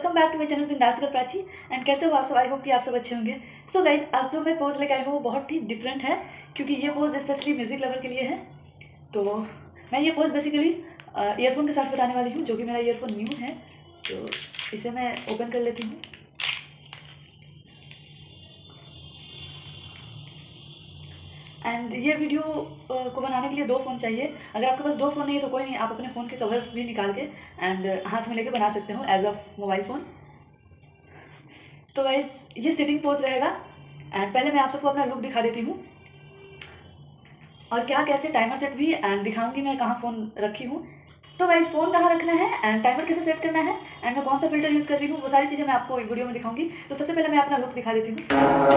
Welcome back to my channel Bindaas kar Prachi. And कैसे हो आप सब? आई होप कि आप सब अच्छे होंगे। सो गाइज, आज जो मैं पोज लेके आई हूँ वो बहुत ही डिफरेंट है, क्योंकि ये पोज स्पेशली म्यूज़िक लवर के लिए है। तो मैं ये पोज बेसिकली ईयरफोन के साथ बताने वाली हूँ, जो कि मेरा ईयरफोन न्यू है। तो इसे मैं ओपन कर लेती हूँ। एंड ये वीडियो को बनाने के लिए 2 फ़ोन चाहिए। अगर आपके पास 2 फ़ोन नहीं है तो कोई नहीं, आप अपने फ़ोन के कवर भी निकाल के एंड हाथ में लेके बना सकते हो एज अ मोबाइल फ़ोन। तो गाइस, ये सिटिंग पोज रहेगा। एंड पहले मैं आप सबको अपना लुक दिखा देती हूँ और क्या कैसे टाइमर सेट भी एंड दिखाऊंगी मैं कहाँ फ़ोन रखी हूँ। तो गाइस, फ़ोन कहाँ रखना है एंड टाइमर कैसे सेट करना है एंड मैं कौन सा फ़िल्टर यूज़ कर रही हूँ, वो सारी चीज़ें मैं आपको वीडियो में दिखाऊंगी। तो सबसे पहले मैं अपना लुक दिखा देती हूँ।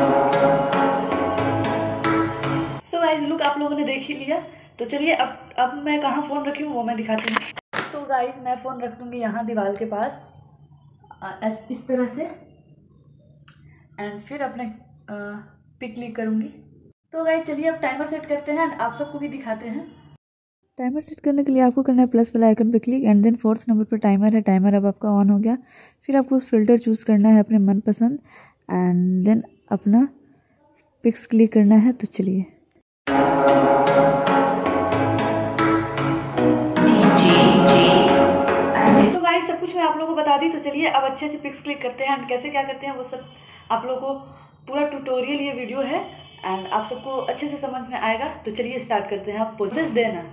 सो गाइस, लुक आप लोगों ने देख ही लिया। तो चलिए अब मैं कहाँ फ़ोन रखी हूँ वो मैं दिखाती हूँ। तो गाइस, मैं फ़ोन रख दूँगी यहाँ दीवार के पास इस तरह से, एंड फिर अपने पिक क्लिक करूँगी। तो गाइस चलिए अब टाइमर सेट करते हैं एंड आप सबको भी दिखाते हैं। टाइमर सेट करने के लिए आपको करना है प्लस वाला आइकन पे click and then 4th number पर टाइमर है। टाइमर अब आपका ऑन हो गया। फिर आपको फिल्टर चूज़ करना है अपने मनपसंद एंड देन अपना पिक्स क्लिक करना है। तो चलिए तो गाइस, सब कुछ मैं आप लोगों को बता दी। तो चलिए अब अच्छे से पिक्स क्लिक करते हैं एंड कैसे क्या करते हैं वो सब आप लोगों को पूरा ट्यूटोरियल ये वीडियो है एंड आप सबको अच्छे से समझ में आएगा। तो चलिए स्टार्ट करते हैं। आप पोजेस देना।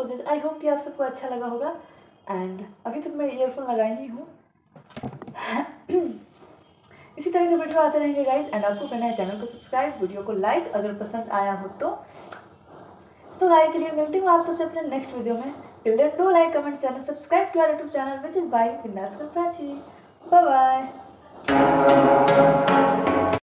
पोजेज। आई होप कि आप सबको अच्छा लगा होगा। एंड अभी तक मैं ईयरफोन लगाई ही हूँ। इसी तरह के वीडियो आते रहेंगे गाइज। एंड आपको करना है चैनल को सब्सक्राइब, वीडियो को लाइक अगर पसंद आया हो तो। सो गाइज चलिए मिलती हूँ आप सबसे अपने नेक्स्ट वीडियो में। Till then do like, comment, channel subscribe to our YouTube channel which is by Bindaas Prachi. Bye bye.